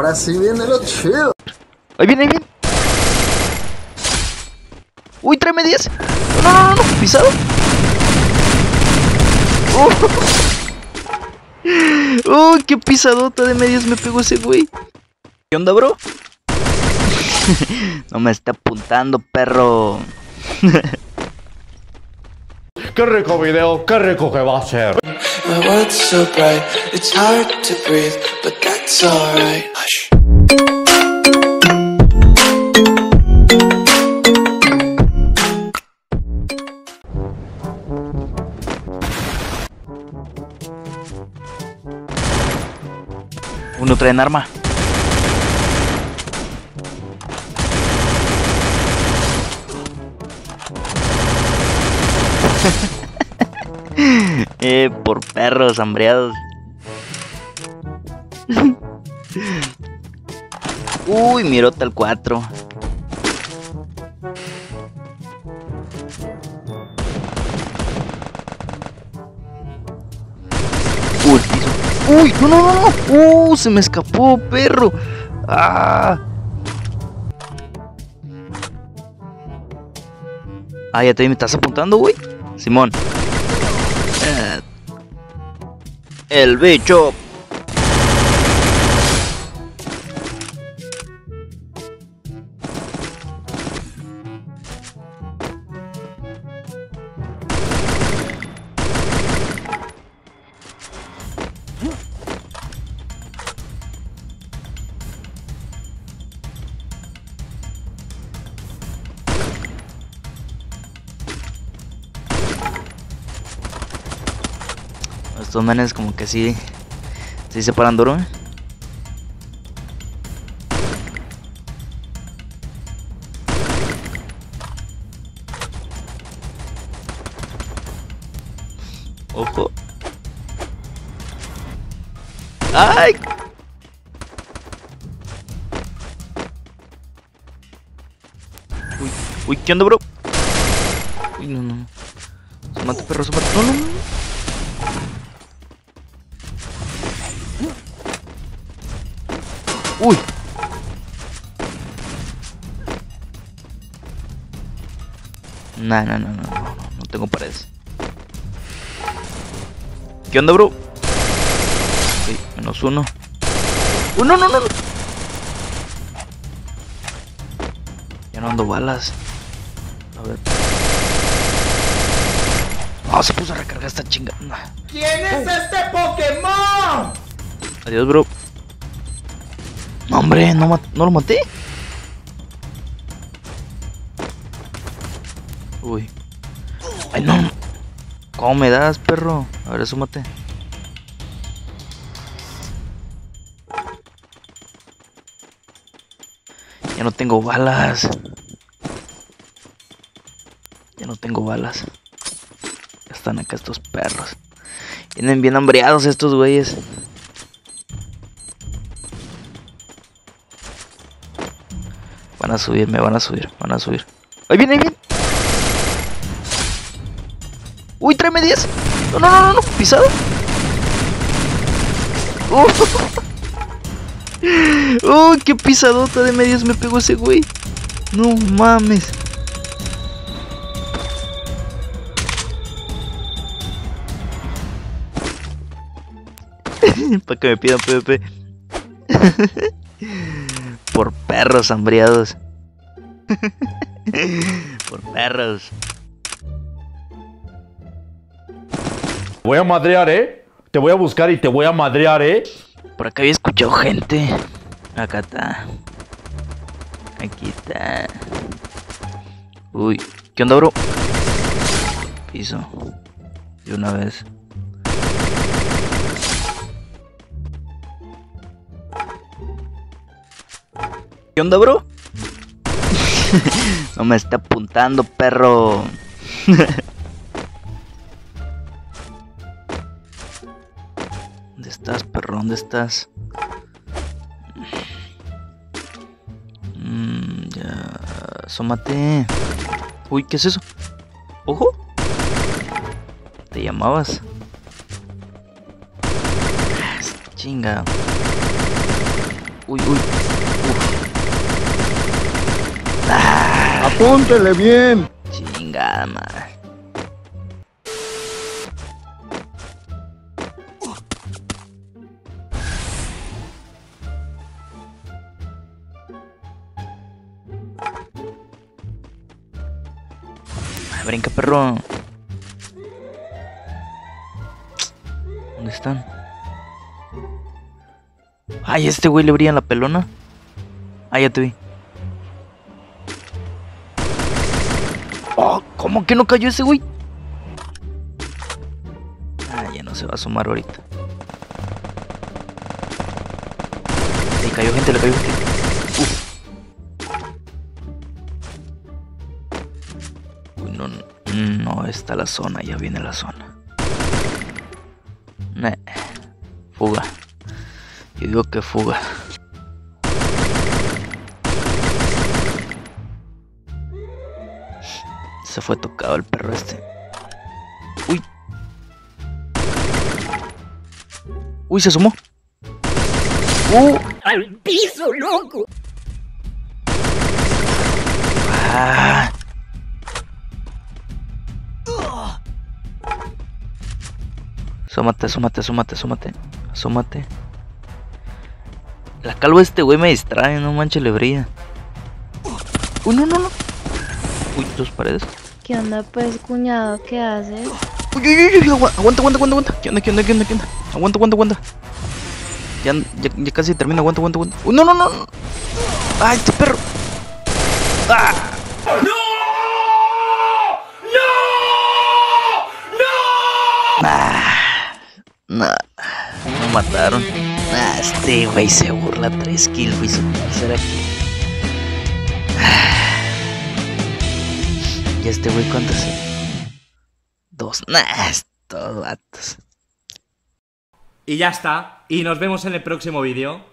Ahora sí viene lo chido. Ahí viene, ahí viene. Uy, tráeme 10. No, no, no, no, pisado. Uy, qué pisadota de medias me pegó ese güey. ¿Qué onda, bro? No me está apuntando, perro. Qué rico video, qué rico que va a ser. My world's so bright, it's hard to breathe, but that's alright. Hush. Uno trae en arma. Por perros hambreados. Uy, mirota al 4. Uy, piso. Uy, no, no, no, no. Se me escapó, perro. Ah. Ah, ya te me estás apuntando, güey. Simón. El bicho. Estos manes como que sí se paran duro, ¿eh? Ojo. ¡Ay! Uy, uy, ¿qué onda, bro? Uy, no, no. Se mata, perro, se mata. No, no, no. Uy. No, no, no, no, no, no tengo paredes. ¿Qué onda, bro? Ok, -1. No, no, no, no. Ya no ando balas. A ver. Oh, se puso a recargar esta chinga. No. ¿Quién es este Pokémon? Adiós, bro. No, hombre, no lo maté. Uy. Ay, no. ¿Cómo me das, perro? A ver, súmate. Ya no tengo balas. Ya no tengo balas. Ya están acá estos perros. Vienen bien hambreados estos güeyes. Van a subir, me van a subir, van a subir. ¡Ahí viene, ahí viene! ¡Uy, tráeme 10! No, no, no, no, no, pisado. ¡Uy, qué pisadota de medias me pegó ese güey! No mames. Para que me pidan PvP. Por perros hambriados. Por perros. Te voy a madrear, Te voy a buscar y te voy a madrear, Por acá había escuchado gente. Acá está. Aquí está. Uy, ¿qué onda, bro? Piso. De una vez. ¿Qué onda, bro? No me está apuntando, perro. ¿Dónde estás, perro? ¿Dónde estás? Ya. Asómate. Uy, ¿qué es eso? ¿Ojo? ¿Te llamabas? Chinga. Uy, uy. Apúntele bien. Chingada madre. Brinca, perro. ¿Dónde están? Ay, a este güey le brilla la pelona. Ah, ya te vi. Oh, ¿cómo que no cayó ese güey? Ah, ya no se va a asomar ahorita. Le cayó gente, le cayó gente. Uy, no, no está la zona, ya viene la zona. Nah. Fuga. Yo digo que fuga. Se fue tocado el perro este. Uy. Uy, se asomó. ¡Al piso, loco! Ah. Asómate, asómate, asómate, asómate. Asómate. La calva de este güey me distrae, no manches, le brilla. Uy, no, no, no. Uy, dos paredes. ¿Qué onda, pues, cuñado? ¿Qué haces? Uy, uy, uy, aguanta, aguanta, aguanta, aguanta. ¿Qué onda, qué onda, qué onda, qué onda? Aguanta, aguanta, aguanta. Ya casi termina, aguanta, aguanta, aguanta. Uy, no, no, no. Ay, este perro. ¡Ah! No, me mataron. Este güey se burla. 3 kills, güey. ¿Será que? ¿Y este güey cuántos? 2. Estos vatos. Y ya está. Y nos vemos en el próximo vídeo.